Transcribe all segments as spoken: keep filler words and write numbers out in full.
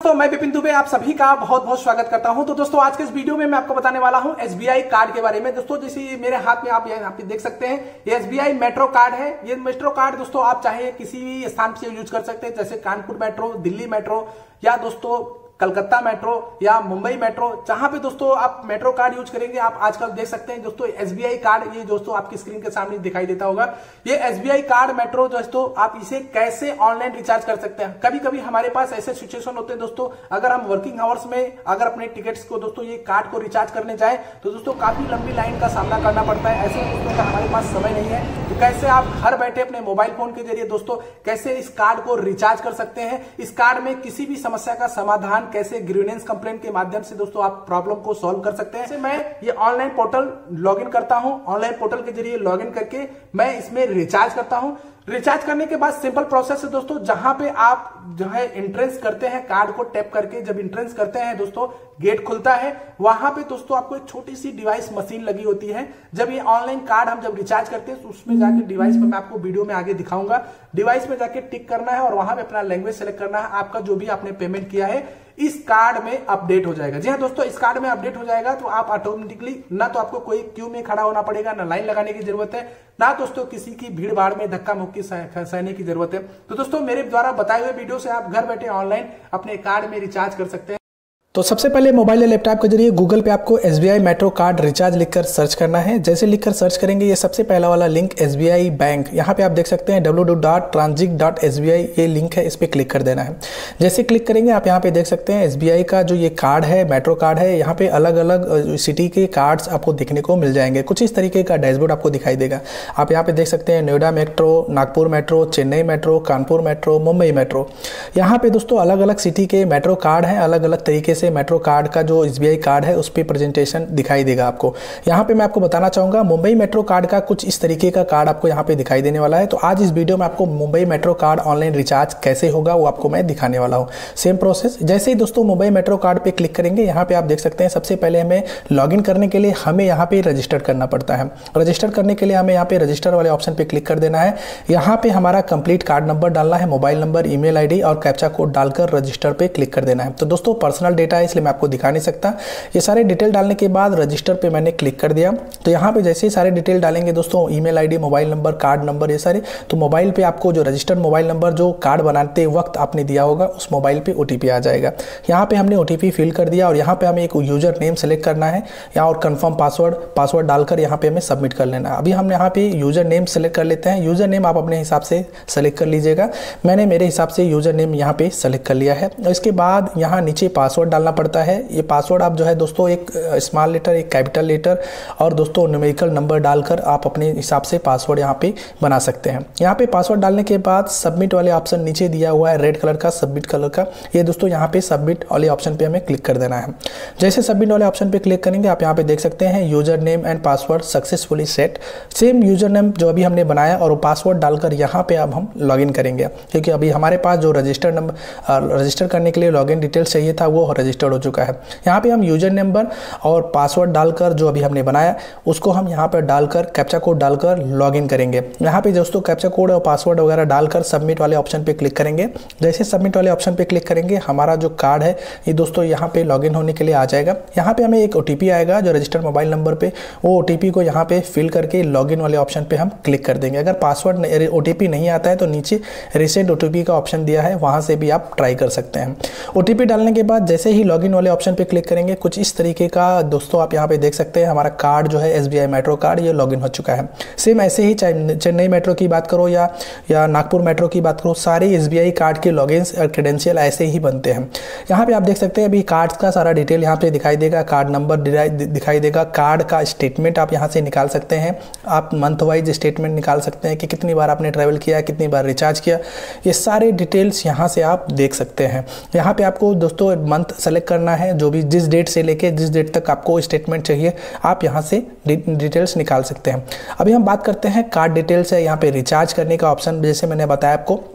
दोस्तों मैं विपिन दुबे आप सभी का बहुत बहुत स्वागत करता हूं। तो दोस्तों आज के इस वीडियो में मैं आपको बताने वाला हूं एसबीआई कार्ड के बारे में। दोस्तों जैसे मेरे हाथ में आप यहाँ पे देख सकते हैं ये एसबीआई मेट्रो कार्ड है। ये मेट्रो कार्ड दोस्तों आप चाहे किसी भी स्थान से यूज कर सकते हैं, जैसे कानपुर मेट्रो, दिल्ली मेट्रो या दोस्तों कलकत्ता मेट्रो या मुंबई मेट्रो, जहां पे दोस्तों आप मेट्रो कार्ड यूज करेंगे। आप आजकल देख सकते हैं दोस्तों एसबीआई कार्ड, ये दोस्तों आपकी स्क्रीन के सामने दिखाई देता होगा। ये एसबीआई कार्ड मेट्रो दोस्तों आप इसे कैसे ऑनलाइन रिचार्ज कर सकते हैं। कभी कभी हमारे पास ऐसे सिचुएशन होते हैं दोस्तों, अगर हम वर्किंग आवर्स में अगर अपने टिकट्स को दोस्तों ये कार्ड को रिचार्ज करने जाए तो दोस्तों काफी लंबी लाइन का सामना करना पड़ता है। ऐसे दोस्तों का हमारे पास समय नहीं है, तो कैसे आप घर बैठे अपने मोबाइल फोन के जरिए दोस्तों कैसे इस कार्ड को रिचार्ज कर सकते हैं। इस कार्ड में किसी भी समस्या का समाधान कैसे ग्रीवेंस कंप्लेंट के माध्यम से दोस्तों आप प्रॉब्लम को सॉल्व कर सकते हैं। मैं ये ऑनलाइन पोर्टल लॉगिन करता हूं, ऑनलाइन पोर्टल के जरिए लॉगिन करके मैं इसमें रिचार्ज करता हूं। रिचार्ज करने के बाद सिंपल प्रोसेस है दोस्तों, जहां पे आप जो है एंट्रेंस करते हैं कार्ड को टैप करके, जब एंट्रेंस करते हैं दोस्तों गेट खुलता है, वहां पे दोस्तों आपको एक छोटी सी डिवाइस मशीन लगी होती है। जब ये ऑनलाइन कार्ड हम जब रिचार्ज करते हैं तो उसमें जाके डिवाइस पर मैं आपको वीडियो में आगे दिखाऊंगा, डिवाइस में जाके टिक करना है और वहां पे अपना लैंग्वेज सेलेक्ट करना है। आपका जो भी आपने पेमेंट किया है इस कार्ड में अपडेट हो जाएगा। जी हाँ दोस्तों, इस कार्ड में अपडेट हो जाएगा तो आप ऑटोमेटिकली ना तो आपको कोई क्यू में खड़ा होना पड़ेगा, ना लाइन लगाने की जरूरत है, ना दोस्तों किसी की भीड़ भाड़ में धक्का मुक्की सहने की जरूरत है। तो दोस्तों मेरे द्वारा बताए हुए वीडियो से आप घर बैठे ऑनलाइन अपने कार्ड में रिचार्ज कर सकते हैं। तो सबसे पहले मोबाइल या लैपटॉप के जरिए गूगल पे आपको एसबीआई मेट्रो कार्ड रिचार्ज लिखकर सर्च करना है। जैसे लिखकर सर्च करेंगे ये सबसे पहला वाला लिंक एसबीआई बैंक, यहाँ पे आप देख सकते हैं W W W dot transit dot S B I ये लिंक है, इस पर क्लिक कर देना है। जैसे क्लिक करेंगे आप यहाँ पे देख सकते हैं एसबीआई का जो ये कार्ड है मेट्रो कार्ड है, यहाँ पे अलग अलग सिटी के कार्ड्स आपको देखने को मिल जाएंगे। कुछ इस तरीके का डैशबोर्ड आपको दिखाई देगा। आप यहाँ पे देख सकते हैं Noida metro, Nagpur metro, Chennai metro, Kanpur metro, Mumbai metro. यहाँ पे दोस्तों अलग अलग सिटी के मेट्रो कार्ड हैं, अलग अलग तरीके से मेट्रो कार्ड का जो एसबीआई कार्ड है उस पे प्रेजेंटेशन दिखाई देगा आपको। यहाँ पे मैं आपको बताना चाहूंगा मुंबई मेट्रो कार्ड का कुछ इस तरीके का कार्ड आपको यहाँ पे दिखाई देने वाला है। तो आज इस वीडियो में आपको Mumbai metro card online recharge कैसे होगा वो आपको मैं दिखाने वाला हूँ। सेम प्रोसेस, जैसे ही दोस्तों मुंबई मेट्रो कार्ड पे क्लिक करेंगे यहाँ पे आप देख सकते हैं सबसे पहले हमें लॉगिन करने के लिए हमें यहाँ पे रजिस्टर करना पड़ता है। रजिस्टर करने के लिए हमें यहाँ पे रजिस्टर वाले ऑप्शन पे क्लिक कर देना है। यहाँ पे हमारा कंप्लीट कार्ड नंबर डालना है, मोबाइल नंबर, ईमेल आईडी और कैप्चा कोड डालकर रजिस्टर पे क्लिक कर देना है। तो दोस्तों पर्सनल डेटा है इसलिए मैं आपको दिखा नहीं सकता। ये सारे डिटेल डालने के बाद रजिस्टर पे मैंने क्लिक कर दिया। तो यहाँ पे जैसे ही सारे डिटेल डालेंगे दोस्तों, email ID, mobile number, card number, ये सारे, तो मोबाइल पे आपको जो रजिस्टर्ड मोबाइल नंबर जो कार्ड बनाते वक्त आपने दिया होगा उस मोबाइल पे ओटीपी आ जाएगा। यहाँ पे हमने ओटीपी फिल कर दिया और यहाँ पे हमें एक यूजर नेम सेलेक्ट करना है यहाँ और कंफर्म पासवर्ड पासवर्ड डालकर यहाँ पे हमें सबमिट कर लेना है। अभी हम यहाँ पे यूजर नेम सेलेक्ट कर लेते हैं। यूजर नेम आप अपने हिसाब से सेलेक्ट कर लीजिएगा। मैंने मेरे हिसाब से यूजर नेम यहाँ पे सेलेक्ट कर लिया है। इसके बाद यहाँ नीचे पासवर्ड डालना पड़ता है। ये पासवर्ड आप जो है दोस्तों एक स्मॉल लेटर, एक कैपिटल लेटर और दोस्तों न्यूमेरिकल नंबर डालकर आप अपने हिसाब से पासवर्ड यहाँ पे बना सकते हैं। यहाँ पे पासवर्ड डालने के बाद सबमिट वाले ऑप्शन नीचे दिया हुआ है रेड कलर का, सबमिट कलर का, ये दोस्तों यहाँ पे सबमिट वाले ऑप्शन पे हमें क्लिक कर देना है। जैसे सबमिट वाले ऑप्शन पे क्लिक करेंगे आप यहाँ पे देख सकते हैं user name and password successfully set. Same user name जो अभी हमने बनाया और पासवर्ड डालकर यहाँ पे अब हम लॉग इन करेंगे, क्योंकि अभी हमारे पास जो रजिस्टर नंबर रजिस्टर करने के लिए लॉग इन डिटेल्स चाहिए था वो रजिस्टर्ड हो चुका है। यहाँ पे हम यूजर नंबर और पासवर्ड डालकर जो अभी हमने बनाया उसको हम यहाँ पर डालकर कैप्चा कोड डालकर लॉगिन करेंगे। यहाँ पे दोस्तों कैप्चा कोड और पासवर्ड वगैरह डालकर सबमिट वाले ऑप्शन पे क्लिक करेंगे। जैसे सबमिट वाले ऑप्शन पे क्लिक करेंगे हमारा जो कार्ड है ये दोस्तों यहाँ पे लॉगिन होने के लिए आ जाएगा। यहाँ पे हमें एक ओटीपी आएगा जो रजिस्टर्ड मोबाइल नंबर पे, वो ओटीपी को यहाँ पे फिल करके लॉगिन वाले ऑप्शन पे हम क्लिक कर देंगे। अगर पासवर्ड ओटीपी नहीं आता है तो नीचे रिसेंट ओटीपी का ऑप्शन दिया है, वहाँ से भी आप ट्राई कर सकते हैं। ओटीपी डालने के बाद जैसे ही लॉगिन वाले ऑप्शन पे क्लिक करेंगे कुछ इस तरीके का दोस्तों आप यहाँ पे देख सकते हैं हमारा कार्ड जो है एसबीआई मेट्रो कार्ड ये लॉगिन हो चुका है। सेम ऐसे ही चाहे चेन्नई मेट्रो की बात करो या या नागपुर मेट्रो की बात करो, सारे एसबीआई कार्ड के लॉगिन्स और क्रेडेंशियल ऐसे ही बनते हैं। यहाँ पे आप देख सकते हैं अभी कार्ड का सारा डिटेल यहाँ पे दिखाई देगा, कार्ड नंबर दिखाई देगा, कार्ड का स्टेटमेंट आप यहाँ से निकाल सकते हैं। आप मंथ वाइज स्टेटमेंट निकाल सकते हैं कि कितनी बार आपने ट्रैवल किया, कितनी बार रिचार्ज किया, ये सारे डिटेल्स यहाँ से आप देख सकते हैं। यहाँ पे आपको दोस्तों मंथ सेलेक्ट करना है, जो भी जिस डेट से लेके जिस डेट तक आपको स्टेटमेंट चाहिए आप यहाँ से डिटेल्स निकाल सकते हैं। अभी हम बात करते हैं कार्ड डिटेल्स है। यहाँ पे रिचार्ज करने का ऑप्शन जैसे मैंने बताया आपको,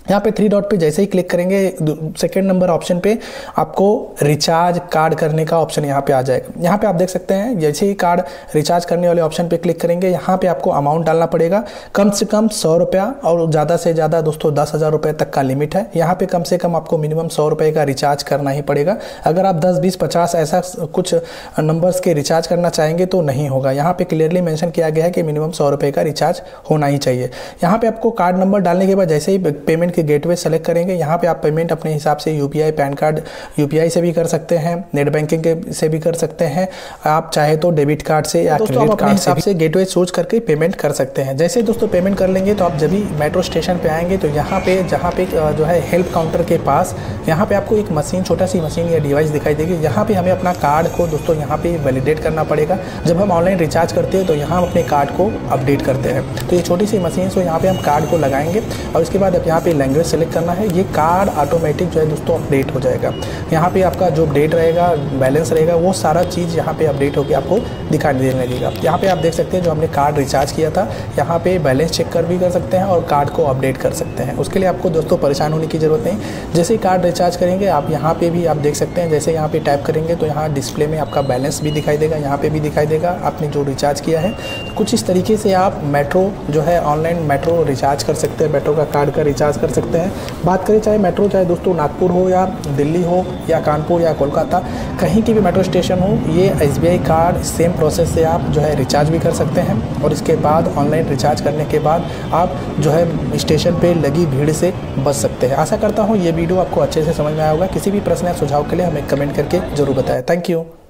यहाँ पे थ्री डॉट पे जैसे ही क्लिक करेंगे सेकेंड नंबर ऑप्शन पे आपको रिचार्ज कार्ड करने का ऑप्शन यहाँ पे आ जाएगा। यहाँ पे आप देख सकते हैं जैसे ही कार्ड रिचार्ज करने वाले ऑप्शन पे क्लिक करेंगे यहाँ पे आपको अमाउंट डालना पड़ेगा, कम से कम सौ रुपया और ज़्यादा से ज़्यादा दोस्तों दस हज़ार रुपये तक का लिमिट है। यहाँ पे कम से कम आपको मिनिमम सौ रुपये का रिचार्ज करना ही पड़ेगा। अगर आप दस बीस पचास ऐसा कुछ नंबर्स के रिचार्ज करना चाहेंगे तो नहीं होगा। यहाँ पे क्लियरली मेंशन किया गया है कि मिनिमम सौ रुपये का रिचार्ज होना ही चाहिए। यहाँ पे आपको कार्ड नंबर डालने के बाद जैसे ही पेमेंट के गेटवे सेलेक्ट करेंगे यहाँ पे आप पेमेंट अपने हिसाब से यूपीआई, पैन कार्ड यूपीआई से भी कर सकते हैं, नेट बैंकिंग के से भी कर सकते हैं, आप चाहे तो डेबिट कार्ड से या क्रेडिट कार्ड से, से गेटवे चूज करके पेमेंट कर सकते हैं। जैसे दोस्तों पेमेंट कर लेंगे तो आप जब भी मेट्रो स्टेशन पे आएंगे तो यहाँ पे जहाँ पे जो है हेल्प काउंटर के पास यहाँ पे आपको एक मशीन, छोटा सी मशीन या डिवाइस दिखाई देगी। यहाँ पे हमें अपना कार्ड को दोस्तों यहाँ पे वैलिडेट करना पड़ेगा। जब हम ऑनलाइन रिचार्ज करते हैं तो यहाँ हम अपने कार्ड को अपडेट करते हैं। तो ये छोटी सी मशीन से यहाँ पे हम कार्ड को लगाएंगे और उसके बाद अब यहाँ पे लैंग्वेज सेलेक्ट करना है। ये कार्ड ऑटोमेटिक जो है दोस्तों अपडेट हो जाएगा। यहाँ पे आपका जो अपडेट रहेगा, बैलेंस रहेगा, वो सारा चीज़ यहाँ पे अपडेट होकर आपको दिखाई देने लगेगा। यहाँ पे आप देख सकते हैं जो हमने कार्ड रिचार्ज किया था, यहाँ पे बैलेंस चेक कर भी कर सकते हैं और कार्ड को अपडेट कर सकते हैं। उसके लिए आपको दोस्तों परेशान होने की ज़रूरत नहीं। जैसे ही कार्ड रिचार्ज करेंगे आप यहाँ पे भी आप देख सकते हैं, जैसे यहाँ पे टैप करेंगे तो यहाँ डिस्प्ले में आपका बैलेंस भी दिखाई देगा, यहाँ पे भी दिखाई देगा आपने जो रिचार्ज किया है। तो कुछ इस तरीके से आप मेट्रो जो है ऑनलाइन मेट्रो रिचार्ज कर सकते हैं, मेट्रो का कार्ड का रिचार्ज कर सकते हैं। बात करें चाहे मेट्रो चाहे दोस्तों नागपुर हो या दिल्ली हो या कानपुर या कोलकाता, कहीं की भी मेट्रो स्टेशन हो, ये एसबीआई कार्ड सेम प्रोसेस से आप जो है रिचार्ज भी कर सकते हैं। और इसके बाद ऑनलाइन रिचार्ज करने के बाद आप जो है स्टेशन पे लगी भीड़ से बच सकते हैं। आशा करता हूँ ये वीडियो आपको अच्छे से समझ में आया होगा। किसी भी प्रश्न या सुझाव के लिए हमें कमेंट करके जरूर बताएं। Thank you.